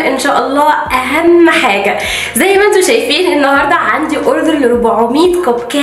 ان شاء الله اهم حاجه. زي ما انتم شايفين النهارده عندي اوردر ل 400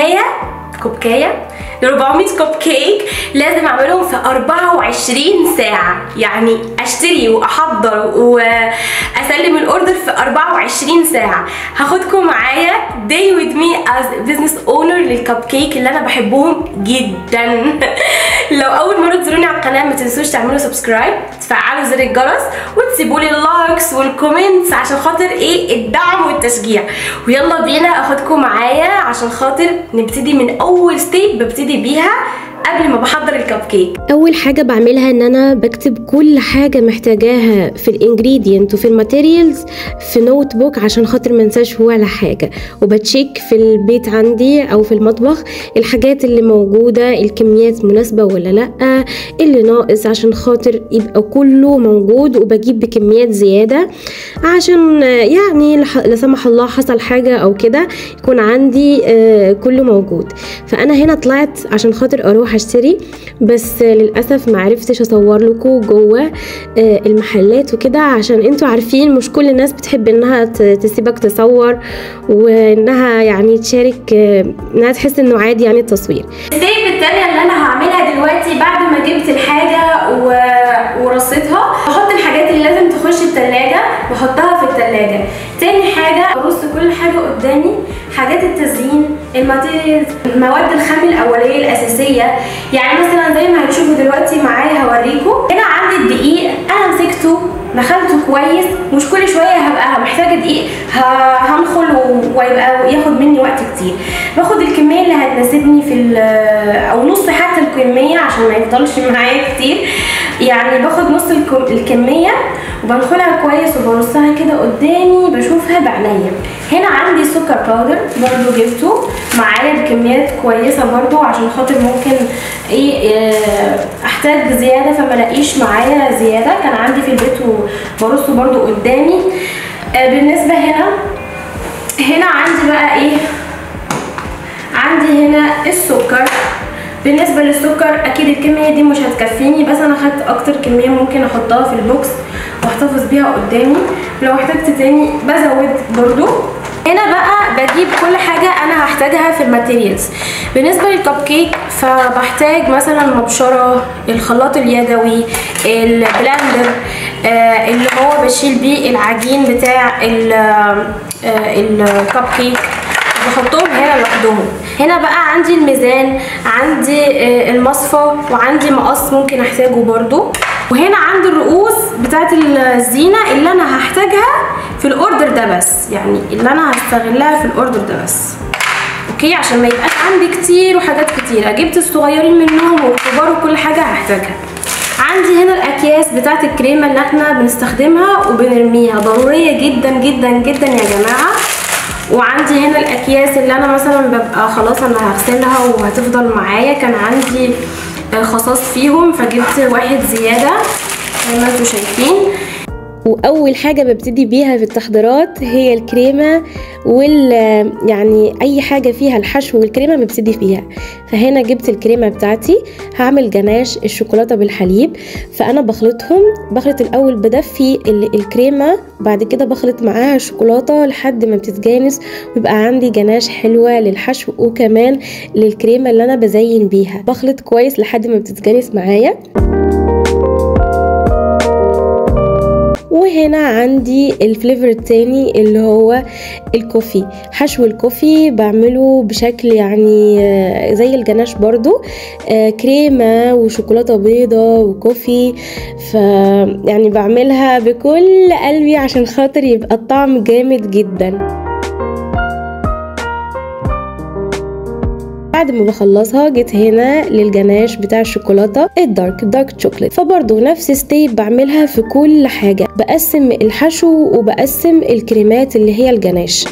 ل 400 كوب كيك لازم اعملهم في 24 ساعه، يعني اشتري واحضر واسلم الاوردر في 24 ساعه. هاخدكم معايا day with me as business owner للكب كيك اللي انا بحبهم جدا. لو اول مره تزوروني على القناه ما تنسوش تعملوا سبسكرايب، تفعلوا زر الجرس، وتسيبوا لي اللايكس والكومنتس عشان خاطر الدعم والتشجيع. ويلا بينا اخدكم معايا عشان خاطر نبتدي من اول ستيب ببتدي بيها قبل ما بحضر الكب كيك. اول حاجه بعملها ان انا بكتب كل حاجه محتاجاها في الانجريدينت وفي الماتيريالز في نوت بوك عشان خاطر ما انساش ولا حاجه، وبتشيك في البيت عندي او في المطبخ الحاجات اللي موجوده الكميات مناسبه ولا لا، اللي ناقص عشان خاطر يبقى كله موجود، وبجيب بكميات زياده عشان يعني لا سمح الله حصل حاجه او كده يكون عندي كله موجود. فانا هنا طلعت عشان خاطر اروح اشتري، بس للاسف ما عرفتش اصور لكم جوه المحلات وكده، عشان انتوا عارفين مش كل الناس بتحب انها تسيبك تصور وانها يعني تشارك، انها تحس انه عادي يعني التصوير. الستيب التانية اللي انا هعملها دلوقتي بعد ما جبت الحاجه ورصيتها، بحط الحاجات اللي لازم تخش التلاجة واحطها في التلاجة. تاني حاجه برص كل حاجه قدامي، حاجات التزيين، الماتيريالز، المواد الخام الاوليه الاساسيه. يعني مثلا زي ما هتشوفوا دلوقتي معايا هوريكم. هنا عندي الدقيق انا مسكته دخلته كويس، مش كل شويه هبقى محتاجه دقيق هنخل ويبقى ياخد مني وقت كتير. باخد الكميه اللي هتناسبني في او نص حتى الكميه عشان ما يفضلش معايا كتير، يعني باخد نص الكميه وبنخلها كويس وبرصها كده قدامي بشوفها بعينيا. هنا عندي سكر باودر برضو جبته معايا بكميات كويسه برضو عشان خاطر ممكن احتاج زياده فما الاقيش معايا زياده، كان عندي في البيت وبرصه برضو قدامي. بالنسبه هنا عندي بقى عندي هنا السكر. بالنسبه للسكر اكيد الكميه دي مش هتكفيني، بس انا خدت اكتر كميه ممكن احطها في البوكس واحتفظ بيها قدامي، لو احتجت تاني بزود برضو. هنا بقى بجيب كل حاجه انا هحتاجها في الماتيريالز. بالنسبه للكب كيك فبحتاج مثلا مبشره، الخلاط اليدوي، البلندر اللي هو بشيل بيه العجين بتاع الكب كيك، بحطهم هنا لوحدهم. هنا بقى عندي الميزان، عندي المصفى، وعندي مقص ممكن احتاجه برضو. وهنا عندي الرؤوس بتاعت الزينه اللي انا هحتاجها في الاوردر ده بس، يعني اللي انا هستغلها في الاوردر ده بس، اوكي، عشان ما يبقاش عندي كتير وحاجات كتير. جبت الصغيرين منهم والكبار وكل حاجه هحتاجها. عندي هنا الاكياس بتاعت الكريمه اللي احنا بنستخدمها وبنرميها، ضروريه جدا جدا جدا يا جماعه. وعندي هنا الاكياس اللي انا مثلا ببقى خلاص انا هغسلها وهتفضل معايا، كان عندي خصاص فيهم فجبت واحد زياده زي ما انتم شايفين. واول حاجه ببتدي بيها في التحضيرات هي الكريمه يعني اي حاجه فيها الحشو والكريمه ببتدي فيها. فهنا جبت الكريمه بتاعتي، هعمل جناش الشوكولاته بالحليب، فانا بخلط الاول، بدفي الكريمه، بعد كده بخلط معاها الشوكولاته لحد ما بتتجانس ويبقى عندي جناش حلوه للحشو وكمان للكريمه اللي انا بزين بيها. بخلط كويس لحد ما بتتجانس معايا. وهنا عندي الفليفر التاني اللي هو الكوفي. حشو الكوفي بعمله بشكل يعني زي الجناش برضو، كريمة وشوكولاتة بيضة وكوفي، يعني بعملها بكل قلبي عشان خاطر يبقى الطعم جامد جدا. بعد ما بخلصها جيت هنا للجناش بتاع الشوكولاته الدارك شوكليت، فبرضو نفس ستيب بعملها في كل حاجه، بقسم الحشو وبقسم الكريمات اللي هي الجناش.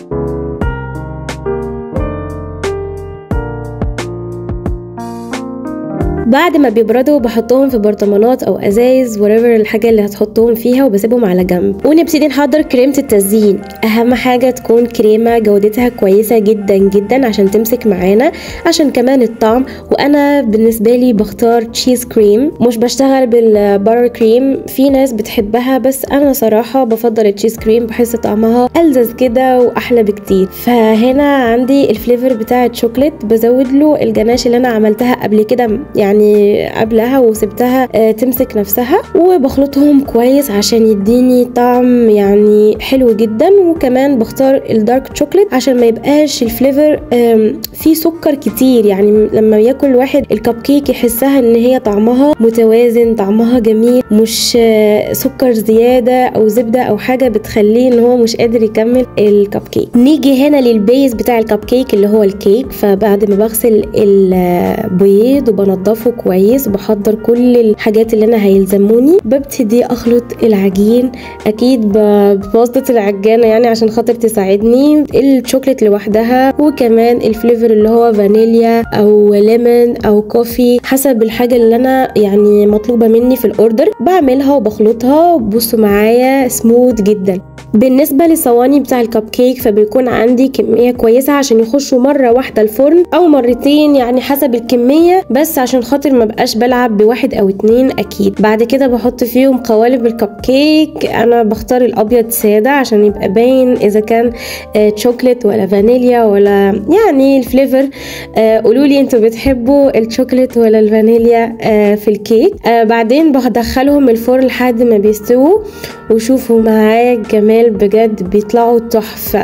بعد ما بيبردوا بحطهم في برطمانات او ازايز whatever الحاجه اللي هتحطهم فيها وبسيبهم على جنب. ونبتدي نحضر كريمه التزيين. اهم حاجه تكون كريمه جودتها كويسه جدا جدا عشان تمسك معانا، عشان كمان الطعم. وانا بالنسبه لي بختار تشيز كريم، مش بشتغل بالبار كريم. في ناس بتحبها بس انا صراحه بفضل التشيز كريم، بحس طعمها ألذذ كده واحلى بكتير. فهنا عندي الفليفر بتاع الشوكليت، بزود له الجناش اللي انا عملتها قبل كده يعني قبلها وسبتها تمسك نفسها، وبخلطهم كويس عشان يديني طعم يعني حلو جدا. وكمان بختار الدارك شوكليت عشان ما يبقاش الفليفر فيه سكر كتير، يعني لما ياكل واحد الكب كيك يحسها ان هي طعمها متوازن، طعمها جميل، مش سكر زياده او زبده او حاجه بتخليه ان هو مش قادر يكمل الكب كيك. نيجي هنا للبيز بتاع الكب كيك اللي هو الكيك. فبعد ما بغسل البيض وبنضفه كويس وبحضر كل الحاجات اللي انا هيلزموني، ببتدي اخلط العجين اكيد بواسطه العجانه يعني عشان خاطر تساعدني. الشوكليت لوحدها وكمان الفليفر اللي هو فانيليا او ليمون او كوفي حسب الحاجه اللي انا يعني مطلوبه مني في الاوردر، بعملها وبخلطها. بصوا معايا سموث جدا. بالنسبه للصواني بتاع الكب كيك فبيكون عندي كميه كويسه عشان يخشوا مره واحده الفرن او مرتين يعني حسب الكميه، بس عشان خاطر ما بقاش بلعب بواحد او اتنين اكيد. بعد كده بحط فيهم قوالب الكب كيك. انا بختار الابيض ساده عشان يبقى باين اذا كان شوكليت ولا فانيليا ولا يعني الفليفر. قولوا لي انتوا بتحبوا الشوكليت ولا الفانيليا في الكيك. بعدين بدخلهم الفرن لحد ما بيستووا، وشوفوا معايا الجمال بجد، بيطلعوا تحفه.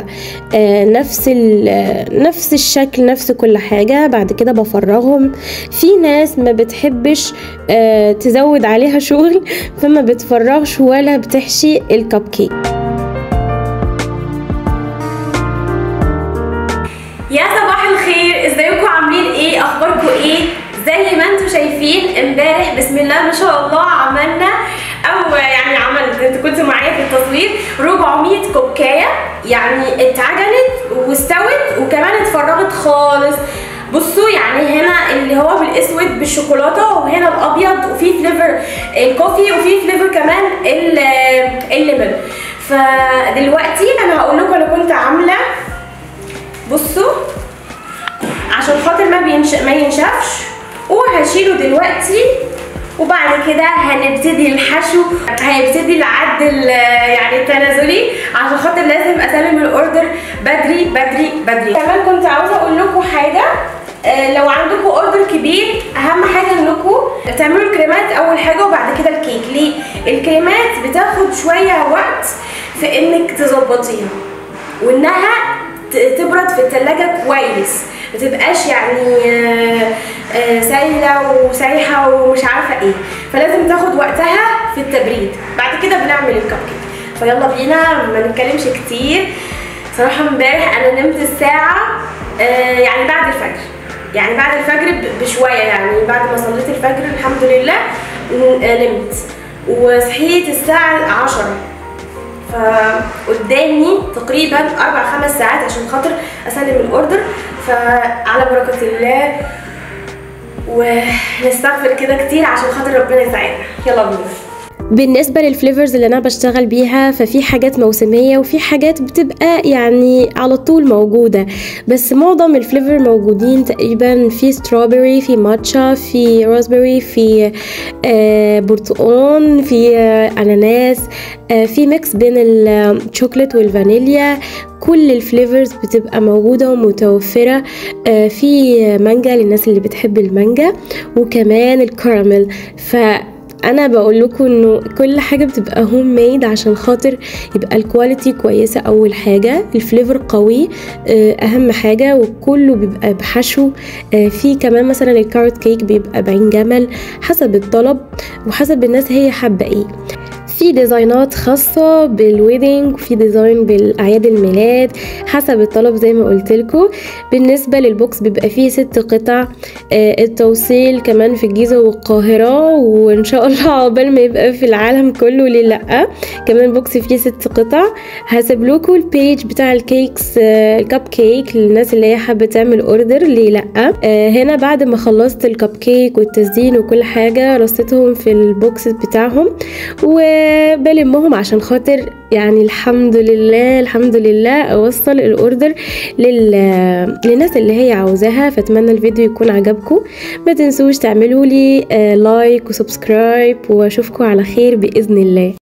نفس الشكل نفس كل حاجه. بعد كده بفرغهم. في ناس ما بتحبش تزود عليها شغل فما بتفرغش ولا بتحشي الكب كيك. يا صباح الخير، ازيكم؟ عاملين ايه؟ اخباركم ايه؟ زي ما انتم شايفين امبارح بسم الله ما شاء الله عملنا انتوا كنتوا معايا في التصوير 400 كوكايه، يعني اتعجنت واستوت وكمان اتفرغت خالص. بصوا يعني هنا اللي هو بالاسود بالشوكولاته، وهنا الابيض وفي فليفر الكوفي وفي فليفر كمان الليمون. فدلوقتي انا هقول لكم انا كنت عامله، بصوا عشان خاطر ما ينشفش، وهشيله دلوقتي. وبعد كده هنبتدي الحشو، هيبتدي العد يعني التنازلي عشان خاطر لازم اسلم الاوردر بدري بدري بدري. كمان كنت عاوزه اقول لكم حاجه، لو عندكم اوردر كبير اهم حاجه انكم تعملوا الكريمات اول حاجه وبعد كده الكيك. ليه؟ الكريمات بتاخد شويه وقت في انك تظبطيها وانها تبرد في الثلاجه كويس، ما تبقاش يعني سايله وسايحه ومش عارفه ايه، فلازم تاخد وقتها في التبريد. بعد كده بنعمل الكب كيك. فيلا بينا ما نتكلمش كتير. صراحه امبارح انا نمت الساعه يعني بعد الفجر بشويه، يعني بعد ما صليت الفجر الحمد لله نمت وصحيت الساعه 10. فقدامي تقريبا 4-5 ساعات عشان خاطر اسلم الاوردر. فعلى بركه الله ونستغفر كده كتير عشان خاطر ربنا يساعدنا. يلا بينا. بالنسبة للفليفرز اللي أنا بشتغل بيها ففي حاجات موسمية وفي حاجات بتبقى يعني على طول موجودة، بس معظم الفليفر موجودين تقريبا. في ستروبري، في ماتشا، في روزبري، في برتقان، في أناناس، في ميكس بين الشوكولات والفانيليا. كل الفليفرز بتبقى موجودة ومتوفرة. في مانجا للناس اللي بتحب المانجا، وكمان الكراميل. انا بقول لكم انه كل حاجه بتبقى هوم ميد عشان خاطر يبقى الكواليتي كويسه. اول حاجه الفليفر قوي اهم حاجه، وكله بيبقى بحشو. في كمان مثلا الكاروت كيك بيبقى بعين جمل حسب الطلب وحسب الناس هي حابه ايه. في ديزاينات خاصة بالويدنج وفي ديزاين بالأعياد الميلاد حسب الطلب زي ما قلت لكم. بالنسبة للبوكس بيبقى فيه 6 قطع، التوصيل كمان في الجيزة والقاهرة، وإن شاء الله عقبال ما يبقى في العالم كله ليه لأ. كمان البوكس فيه 6 قطع. هسيب لكم البيج بتاع الكيكس الكب كيك للناس اللي هي حابة تعمل اوردر ليه لأ. هنا بعد ما خلصت الكب كيك والتزيين وكل حاجة رصيتهم في البوكس بتاعهم وبلمهم عشان خاطر يعني الحمد لله اوصل الاوردر للناس اللي هي عاوزاها. فاتمنى الفيديو يكون عجبكم، ما تنسوش تعملوا لي لايك وسبسكرايب، واشوفكم على خير باذن الله.